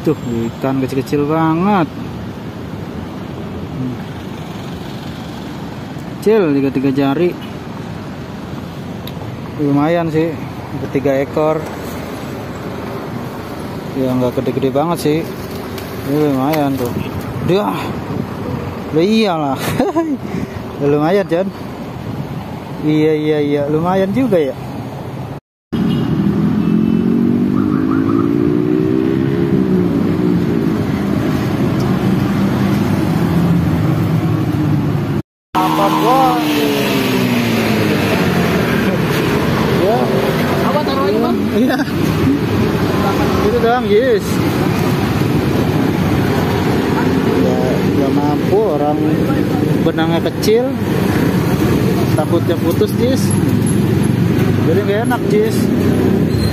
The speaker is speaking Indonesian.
Tuh ikan kecil-kecil banget, kecil, 3 jari, lumayan sih, 3 ekor. Ya nggak gede-gede banget sih, ini lumayan tuh. Dah, iyalah. Lumayan John. Iya lumayan juga ya. Apa bos? Ya. Apa taruh lagi bang? Iya. Itu doang, yes. Ya, nggak mampu, orang benangnya kecil, takutnya putus, Jis. Jadi nggak enak, Jis.